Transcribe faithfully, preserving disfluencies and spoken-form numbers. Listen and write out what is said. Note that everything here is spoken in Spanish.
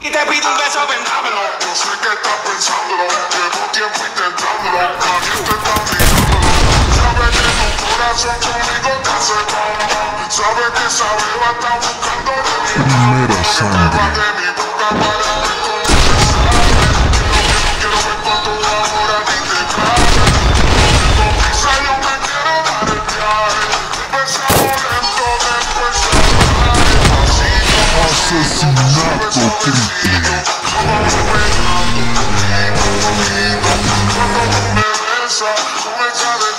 Y te pido un beso, vendámelo. Yo sé que estás pensándolo, llevo tiempo intentándolo, caliente está mirándolo. Sabes que tu corazón conmigo te hace bomba. Sabes que esa beba está buscando de mi mano. Primera Que sangre. te va de mi boca para ver cómo te sabe. Quiero, quiero, quiero ver cuánto amor a ti te cabe. Con prisa yo me quiero dar el viaje. Empezamos lento, después salvaje. Pasito, Asesinato triple. vamos pegando, poquito, poquito. Cuando tú me besas, tú me echas de